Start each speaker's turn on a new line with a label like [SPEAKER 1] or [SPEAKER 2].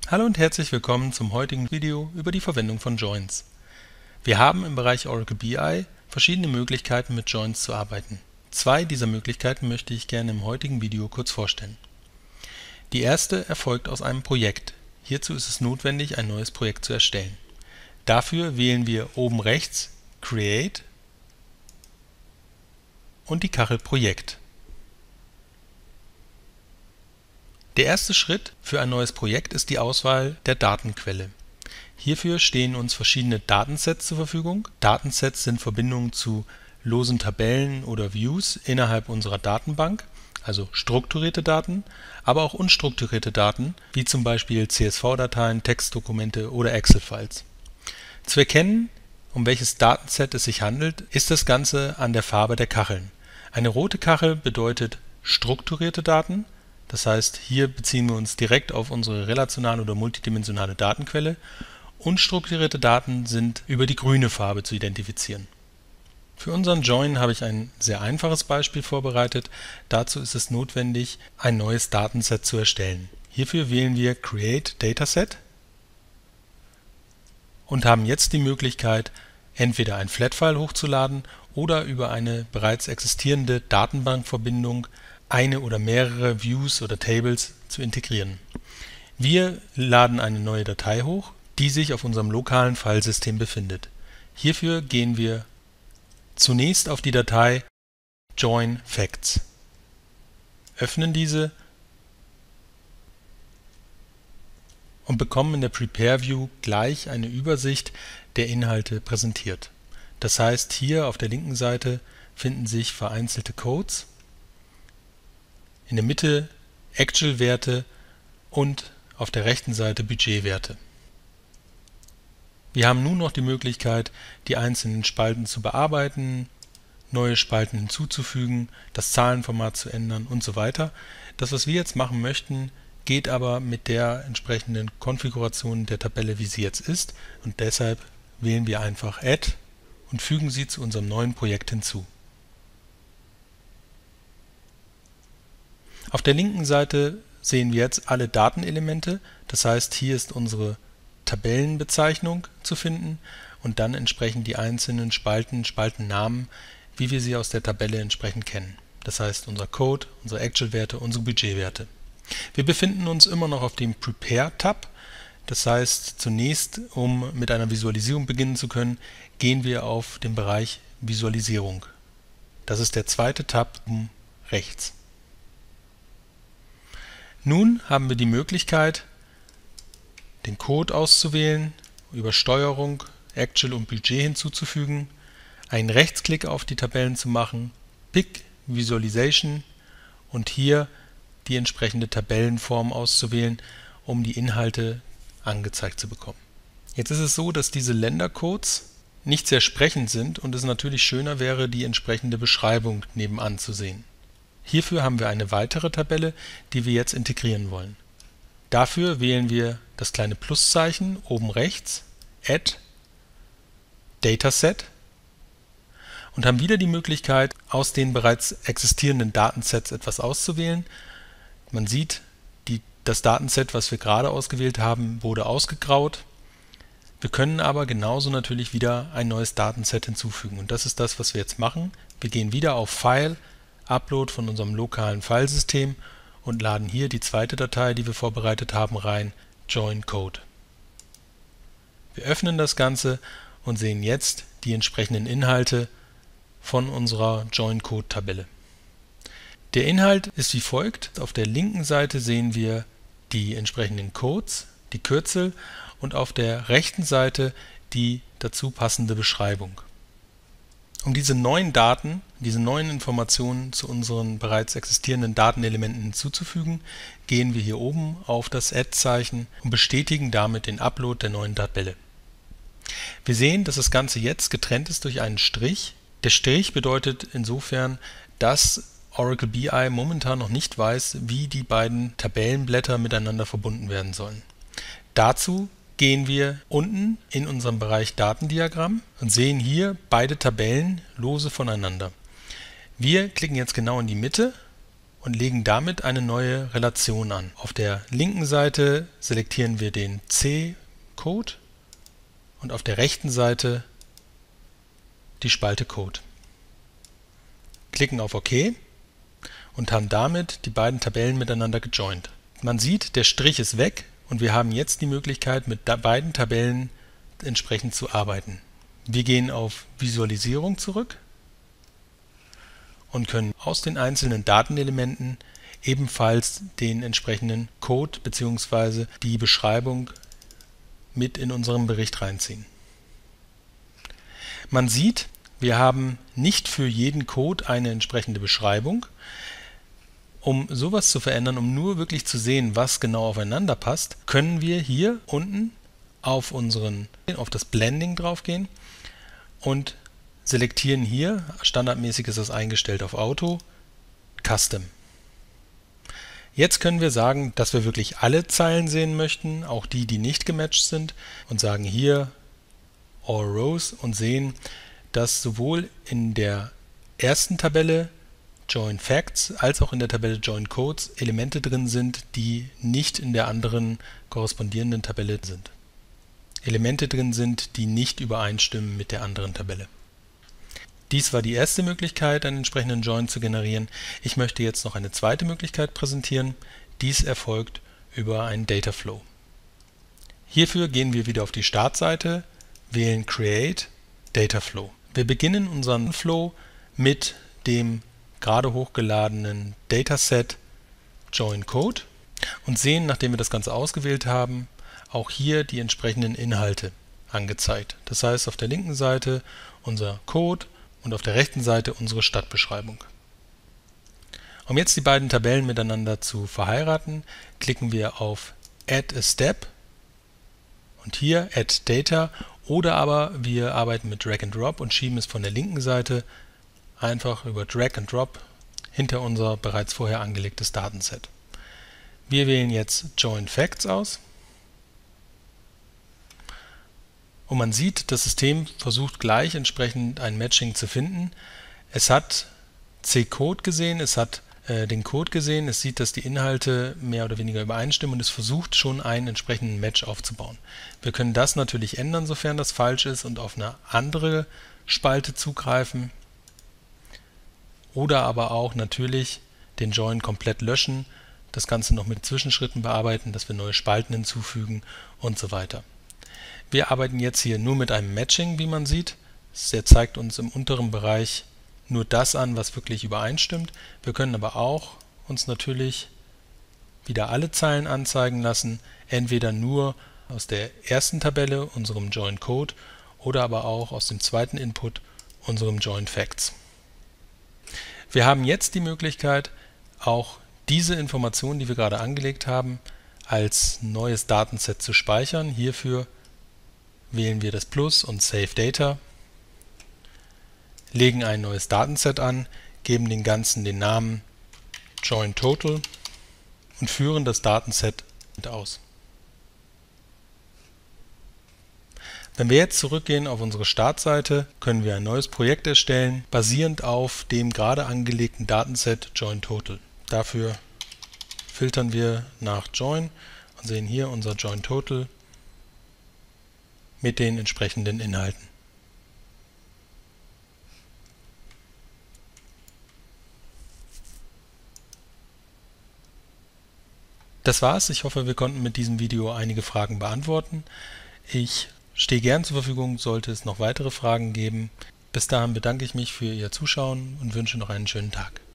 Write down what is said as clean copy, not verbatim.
[SPEAKER 1] Hallo und herzlich willkommen zum heutigen Video über die Verwendung von Joins. Wir haben im Bereich Oracle BI verschiedene Möglichkeiten mit Joins zu arbeiten. Zwei dieser Möglichkeiten möchte ich gerne im heutigen Video kurz vorstellen. Die erste erfolgt aus einem Projekt. Hierzu ist es notwendig, ein neues Projekt zu erstellen. Dafür wählen wir oben rechts Create und die Kachel Projekt. Der erste Schritt für ein neues Projekt ist die Auswahl der Datenquelle. Hierfür stehen uns verschiedene Datensets zur Verfügung. Datensets sind Verbindungen zu losen Tabellen oder Views innerhalb unserer Datenbank, also strukturierte Daten, aber auch unstrukturierte Daten, wie zum Beispiel CSV-Dateien, Textdokumente oder Excel-Files. Zu erkennen, um welches Datenset es sich handelt, ist das Ganze an der Farbe der Kacheln. Eine rote Kachel bedeutet strukturierte Daten. Das heißt, hier beziehen wir uns direkt auf unsere relationale oder multidimensionale Datenquelle. Unstrukturierte Daten sind über die grüne Farbe zu identifizieren. Für unseren Join habe ich ein sehr einfaches Beispiel vorbereitet. Dazu ist es notwendig, ein neues Datenset zu erstellen. Hierfür wählen wir Create Dataset und haben jetzt die Möglichkeit, entweder ein Flat-File hochzuladen oder über eine bereits existierende Datenbankverbindung eine oder mehrere Views oder Tables zu integrieren. Wir laden eine neue Datei hoch, die sich auf unserem lokalen Filesystem befindet. Hierfür gehen wir zunächst auf die Datei Join Facts, öffnen diese und bekommen in der Prepare View gleich eine Übersicht der Inhalte präsentiert. Das heißt, hier auf der linken Seite finden sich vereinzelte Codes, in der Mitte Actual-Werte und auf der rechten Seite Budgetwerte. Wir haben nun noch die Möglichkeit, die einzelnen Spalten zu bearbeiten, neue Spalten hinzuzufügen, das Zahlenformat zu ändern und so weiter. Das, was wir jetzt machen möchten, geht aber mit der entsprechenden Konfiguration der Tabelle, wie sie jetzt ist, und deshalb wählen wir einfach Add und fügen sie zu unserem neuen Projekt hinzu. Auf der linken Seite sehen wir jetzt alle Datenelemente, das heißt, hier ist unsere Tabellenbezeichnung zu finden und dann entsprechend die einzelnen Spaltennamen, wie wir sie aus der Tabelle entsprechend kennen. Das heißt, unser Code, unsere Actual-Werte, unsere Budgetwerte. Wir befinden uns immer noch auf dem Prepare-Tab, das heißt, zunächst, um mit einer Visualisierung beginnen zu können, gehen wir auf den Bereich Visualisierung. Das ist der zweite Tab rechts. Nun haben wir die Möglichkeit, den Code auszuwählen, über Steuerung, Actual und Budget hinzuzufügen, einen Rechtsklick auf die Tabellen zu machen, Pick Visualization und hier die entsprechende Tabellenform auszuwählen, um die Inhalte angezeigt zu bekommen. Jetzt ist es so, dass diese Ländercodes nicht sehr sprechend sind und es natürlich schöner wäre, die entsprechende Beschreibung nebenan zu sehen. Hierfür haben wir eine weitere Tabelle, die wir jetzt integrieren wollen. Dafür wählen wir das kleine Pluszeichen oben rechts, Add, Dataset und haben wieder die Möglichkeit, aus den bereits existierenden Datensets etwas auszuwählen. Man sieht, das Datenset, was wir gerade ausgewählt haben, wurde ausgegraut. Wir können aber genauso natürlich wieder ein neues Datenset hinzufügen und das ist das, was wir jetzt machen. Wir gehen wieder auf File, Upload von unserem lokalen Filesystem und laden hier die zweite Datei, die wir vorbereitet haben, rein, Join Code. Wir öffnen das Ganze und sehen jetzt die entsprechenden Inhalte von unserer Join Code Tabelle. Der Inhalt ist wie folgt. Auf der linken Seite sehen wir die entsprechenden Codes, die Kürzel und auf der rechten Seite die dazu passende Beschreibung. Um diese neuen Daten, diese neuen Informationen zu unseren bereits existierenden Datenelementen hinzuzufügen, gehen wir hier oben auf das Add-Zeichen und bestätigen damit den Upload der neuen Tabelle. Wir sehen, dass das Ganze jetzt getrennt ist durch einen Strich. Der Strich bedeutet insofern, dass Oracle BI momentan noch nicht weiß, wie die beiden Tabellenblätter miteinander verbunden werden sollen. Dazu gehen wir unten in unserem Bereich Datendiagramm und sehen hier beide Tabellen lose voneinander. Wir klicken jetzt genau in die Mitte und legen damit eine neue Relation an. Auf der linken Seite selektieren wir den C-Code und auf der rechten Seite die Spalte Code. Klicken auf OK und haben damit die beiden Tabellen miteinander gejoint. Man sieht, der Strich ist weg und wir haben jetzt die Möglichkeit, mit beiden Tabellen entsprechend zu arbeiten. Wir gehen auf Visualisierung zurück und können aus den einzelnen Datenelementen ebenfalls den entsprechenden Code bzw. die Beschreibung mit in unseren Bericht reinziehen. Man sieht, wir haben nicht für jeden Code eine entsprechende Beschreibung. Um sowas zu verändern, um nur wirklich zu sehen, was genau aufeinander passt, können wir hier unten auf das Blending draufgehen und selektieren hier, standardmäßig ist das eingestellt auf Auto, Custom. Jetzt können wir sagen, dass wir wirklich alle Zeilen sehen möchten, auch die, die nicht gematcht sind, und sagen hier All Rows und sehen, dass sowohl in der ersten Tabelle Join Facts als auch in der Tabelle Join Codes Elemente drin sind, die nicht in der anderen korrespondierenden Tabelle sind. Elemente drin sind, die nicht übereinstimmen mit der anderen Tabelle. Dies war die erste Möglichkeit, einen entsprechenden Join zu generieren. Ich möchte jetzt noch eine zweite Möglichkeit präsentieren. Dies erfolgt über einen Dataflow. Hierfür gehen wir wieder auf die Startseite, wählen Create Dataflow. Wir beginnen unseren Flow mit dem gerade hochgeladenen Dataset Join Code und sehen, nachdem wir das Ganze ausgewählt haben, auch hier die entsprechenden Inhalte angezeigt. Das heißt, auf der linken Seite unser Code und auf der rechten Seite unsere Stadtbeschreibung. Um jetzt die beiden Tabellen miteinander zu verheiraten, klicken wir auf Add a Step und hier Add Data, oder aber wir arbeiten mit Drag and Drop und schieben es von der linken Seite einfach über Drag and Drop hinter unser bereits vorher angelegtes Datenset. Wir wählen jetzt Join Facts aus und man sieht, das System versucht gleich entsprechend ein Matching zu finden. Es hat C-Code gesehen, es hat den Code gesehen, es sieht, dass die Inhalte mehr oder weniger übereinstimmen und es versucht schon einen entsprechenden Match aufzubauen. Wir können das natürlich ändern, sofern das falsch ist, und auf eine andere Spalte zugreifen oder aber auch natürlich den Join komplett löschen, das Ganze noch mit Zwischenschritten bearbeiten, dass wir neue Spalten hinzufügen und so weiter. Wir arbeiten jetzt hier nur mit einem Matching, wie man sieht. Der zeigt uns im unteren Bereich nur das an, was wirklich übereinstimmt. Wir können aber auch uns natürlich wieder alle Zeilen anzeigen lassen, entweder nur aus der ersten Tabelle, unserem Join Code, oder aber auch aus dem zweiten Input, unserem Join Facts. Wir haben jetzt die Möglichkeit, auch diese Informationen, die wir gerade angelegt haben, als neues Datenset zu speichern. Hierfür wählen wir das Plus und Save Data, legen ein neues Datenset an, geben dem Ganzen den Namen Join Total und führen das Datenset aus. Wenn wir jetzt zurückgehen auf unsere Startseite, können wir ein neues Projekt erstellen, basierend auf dem gerade angelegten Datenset Join Total. Dafür filtern wir nach Join und sehen hier unser Join Total mit den entsprechenden Inhalten. Das war's. Ich hoffe, wir konnten mit diesem Video einige Fragen beantworten. Ich stehe gern zur Verfügung, sollte es noch weitere Fragen geben. Bis dahin bedanke ich mich für Ihr Zuschauen und wünsche noch einen schönen Tag.